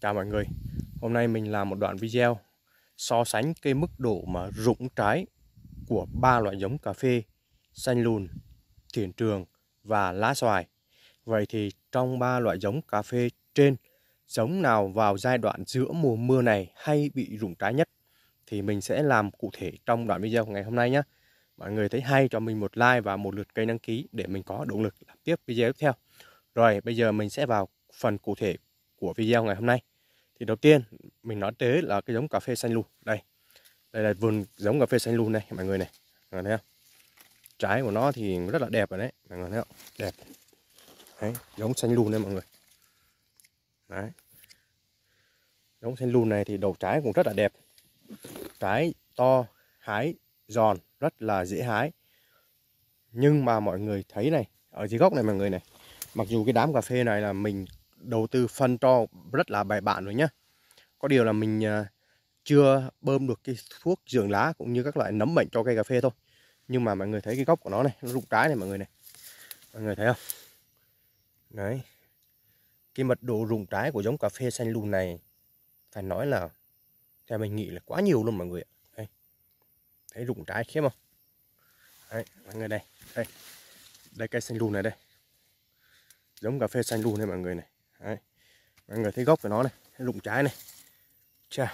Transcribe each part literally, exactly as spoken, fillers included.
Chào mọi người, hôm nay mình làm một đoạn video so sánh cái mức độ mà rụng trái của ba loại giống cà phê xanh lùn, thiện trường và lá xoài. Vậy thì trong ba loại giống cà phê trên, giống nào vào giai đoạn giữa mùa mưa này hay bị rụng trái nhất thì mình sẽ làm cụ thể trong đoạn video ngày hôm nay nhé. Mọi người thấy hay cho mình một like và một lượt kênh đăng ký để mình có động lực làm tiếp video tiếp theo. Rồi bây giờ mình sẽ vào phần cụ thể của video ngày hôm nay. Thì đầu tiên mình nói tới là cái giống cà phê xanh lùn. Đây, đây là vườn giống cà phê xanh lùn này mọi người này, mọi người thấy không? Trái của nó thì rất là đẹp rồi đấy, mọi người thấy không? Đẹp. Đấy, giống xanh lùn đây mọi người. Đấy. Giống xanh lùn này thì đầu trái cũng rất là đẹp. Trái to, hái giòn, rất là dễ hái. Nhưng mà mọi người thấy này, ở dưới gốc này mọi người này, mặc dù cái đám cà phê này là mình đầu tư phân to rất là bài bản rồi nhá. Có điều là mình chưa bơm được cái thuốc dưỡng lá cũng như các loại nấm bệnh cho cây cà phê thôi. Nhưng mà mọi người thấy cái gốc của nó này, nó rụng trái này mọi người này. Mọi người thấy không? Đấy. Cái mật độ rụng trái của giống cà phê xanh lùn này phải nói là theo mình nghĩ là quá nhiều luôn mọi người ạ. Đây. Thấy rụng trái khiếp không? Đấy, mọi người đây. Đây. Đây cây xanh lùn này đây. Giống cà phê xanh lùn này mọi người này. Đấy. Mọi người thấy gốc của nó này, rụng trái này. Chà.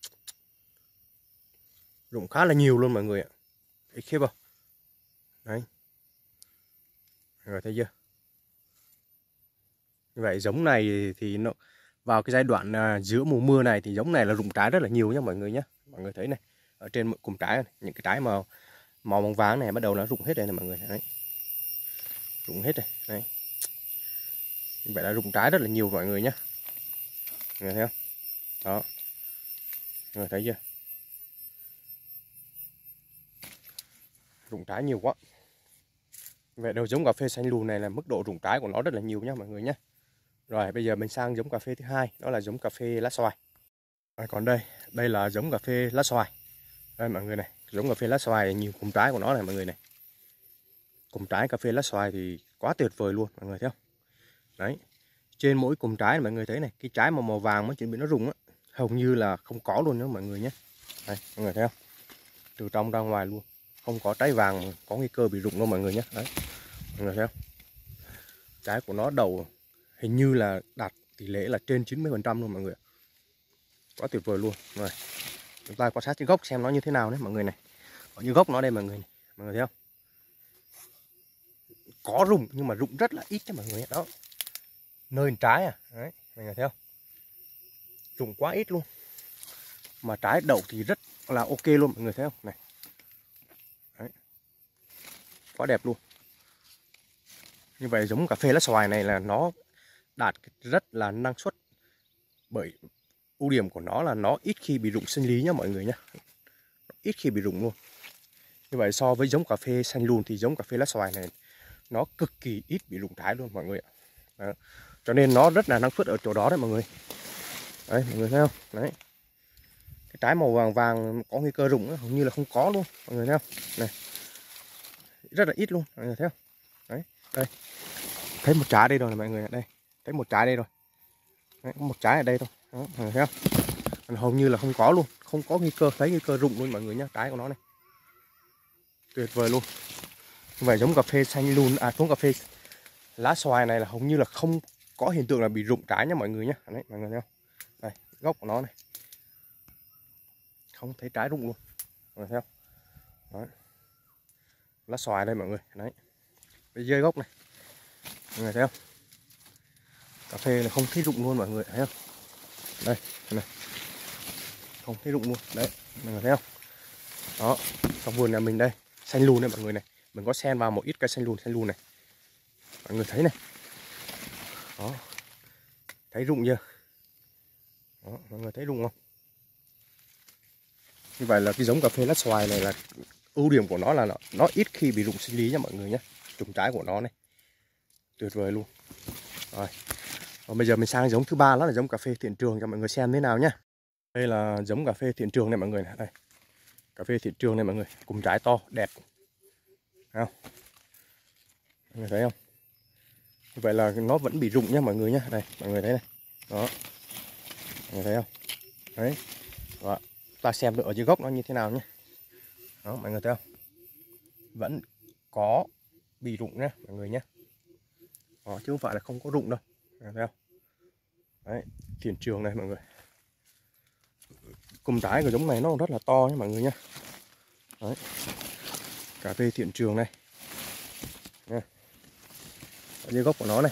Rụng khá là nhiều luôn mọi người ạ. Thấy khiếp không? Đấy. Mọi người thấy chưa? Như vậy giống này thì nó vào cái giai đoạn à, giữa mùa mưa này thì giống này là rụng trái rất là nhiều nhá mọi người nhé. Mọi người thấy này, ở trên cùm trái này, những cái trái màu màu bóng vàng này bắt đầu nó rụng hết đây này mọi người. Đấy. Rụng hết rồi. Đấy. Như vậy là rụng trái rất là nhiều mọi người nhé. Mọi người thấy không? Đó. Mọi người thấy chưa? Rụng trái nhiều quá. Vậy đầu giống cà phê xanh lùn này là mức độ rụng trái của nó rất là nhiều nhá mọi người nhé. Rồi bây giờ mình sang giống cà phê thứ hai, đó là giống cà phê lá xoài. Rồi, còn đây, đây là giống cà phê lá xoài. Đây mọi người này, giống cà phê lá xoài nhiều cụm trái của nó này mọi người này. Cụm trái cà phê lá xoài thì quá tuyệt vời luôn mọi người thấy không? Đấy. Trên mỗi cụm trái này, mọi người thấy này, cái trái màu màu vàng mới chuẩn bị nó rụng á, hầu như là không có luôn nhá mọi người nhé. Đây, mọi người thấy không? Từ trong ra ngoài luôn, không có trái vàng mà có nguy cơ bị rụng đâu mọi người nhé. Đấy. Mọi người thấy không? Trái của nó đầu hình như là đạt tỷ lệ là trên chín mươi phần trăm luôn mọi người. Quá tuyệt vời luôn. Rồi. Chúng ta quan sát cái gốc xem nó như thế nào đấy mọi người này. Ở như gốc nó đây mọi người này. Mọi người thấy không? Có rụng nhưng mà rụng rất là ít cho mọi người. Đó. Nơi trái à. Đấy. Mọi người thấy không? Rụng quá ít luôn. Mà trái đậu thì rất là ok luôn mọi người thấy không? Này. Đấy. Quá đẹp luôn. Như vậy giống cà phê lá xoài này là nó đạt rất là năng suất, bởi ưu điểm của nó là nó ít khi bị rụng sinh lý nhá mọi người nhé, ít khi bị rụng luôn. Như vậy so với giống cà phê xanh lùn thì giống cà phê lá xoài này nó cực kỳ ít bị rụng trái luôn mọi người ạ. Đó. Cho nên nó rất là năng suất ở chỗ đó đấy mọi người. Đấy mọi người thấy không? Đấy. Cái trái màu vàng vàng có nguy cơ rụng hầu như là không có luôn mọi người thấy không? Này. Rất là ít luôn mọi người thấy không? Đấy. Đây. Thấy một trái đây rồi này mọi người, đây. Thấy một trái đây rồi. Đấy, có một trái ở đây thôi. Đó, mọi người thấy không? Còn hầu như là không có luôn, không có nguy cơ, thấy nguy cơ rụng luôn mọi người nhé. Trái của nó này tuyệt vời luôn. Vậy giống cà phê xanh lùn, à giống cà phê lá xoài này là hầu như là không có hiện tượng là bị rụng trái nhé mọi người nhé. Đấy mọi người thấy không? Đây gốc của nó này, không thấy trái rụng luôn, mọi người thấy không? Đấy. Lá xoài đây mọi người, đấy bây giờ gốc này, mọi người thấy không? Cà phê là không thấy rụng luôn mọi người thấy không? Đây này, không thấy rụng luôn đấy, mọi người thấy không? Đó, trong vườn nhà mình đây xanh lùn này mọi người này, mình có xen vào một ít cây xanh lùn xanh lùn này, mọi người thấy này, đó, thấy rụng chưa? Đó, mọi người thấy rụng không? Như vậy là cái giống cà phê lá xoài này là ưu điểm của nó là nó, nó ít khi bị rụng sinh lý nha mọi người nhé. Trùng trái của nó này tuyệt vời luôn. Rồi, còn bây giờ mình sang giống thứ ba, đó là giống cà phê thiện trường cho mọi người xem thế nào nhé. Đây là giống cà phê thiện trường này mọi người này. Đây. Cà phê thiện trường này mọi người, cùng trái to, đẹp. Thấy không? Mọi người thấy không? Vậy là nó vẫn bị rụng nhá mọi người nhé. Đây, mọi người thấy này. Đó. Mọi người thấy không? Đấy. Đó. Ta xem được ở dưới gốc nó như thế nào nhé. Đó, mọi người thấy không? Vẫn có bị rụng nhé mọi người nhé. Đó, chứ không phải là không có rụng đâu. Mọi người thấy không? Đấy, thiền trường này mọi người. Cùm trái của giống này nó rất là to nhé mọi người nhé. Đấy. Cà phê thiện trường này. Nha. Ở dưới gốc của nó này.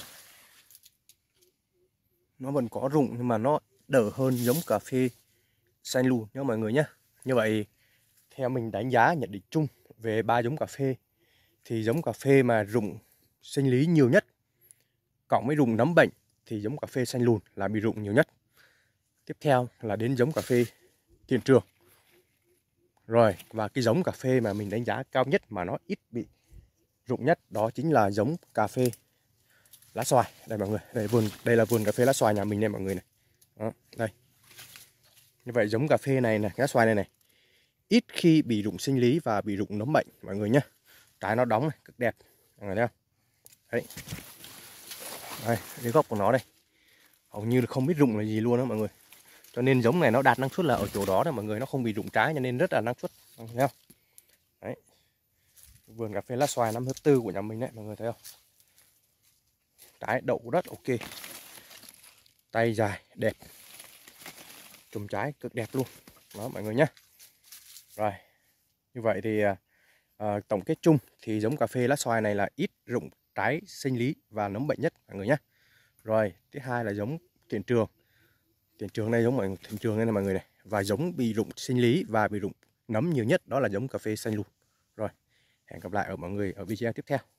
Nó vẫn có rụng nhưng mà nó đỡ hơn giống cà phê xanh lùn nhé mọi người nhé. Như vậy theo mình đánh giá nhận định chung về ba giống cà phê thì giống cà phê mà rụng sinh lý nhiều nhất cộng với rụng nấm bệnh thì giống cà phê xanh lùn là bị rụng nhiều nhất. Tiếp theo là đến giống cà phê thiện trường. Rồi, và cái giống cà phê mà mình đánh giá cao nhất mà nó ít bị rụng nhất đó chính là giống cà phê lá xoài. Đây mọi người, đây vườn đây là vườn cà phê lá xoài nhà mình đây mọi người này. Đó, đây. Như vậy giống cà phê này này, lá xoài này này ít khi bị rụng sinh lý và bị rụng nấm bệnh mọi người nhé. Trái nó đóng này, cực đẹp. Mọi người thấy không? Đấy. Đây, cái gốc của nó đây. Hầu như là không biết rụng là gì luôn đó mọi người. Cho nên giống này nó đạt năng suất là ở chỗ đó đó mọi người, nó không bị rụng trái cho nên rất là năng suất. Thấy không? Đấy. Vườn cà phê lá xoài năm thứ tư của nhà mình đấy mọi người thấy không? Trái đậu rất ok. Tay dài, đẹp. Chùm trái cực đẹp luôn. Đó mọi người nhé. Rồi. Như vậy thì à, tổng kết chung thì giống cà phê lá xoài này là ít rụng trái sinh lý và nấm bệnh nhất mọi người nhé. Rồi, thứ hai là giống thiện trường. Thiện trường này giống mọi thiện trường này, này mọi người này, và giống bị rụng sinh lý và bị rụng nấm nhiều nhất đó là giống cà phê xanh lùn. Rồi, hẹn gặp lại ở mọi người ở video tiếp theo.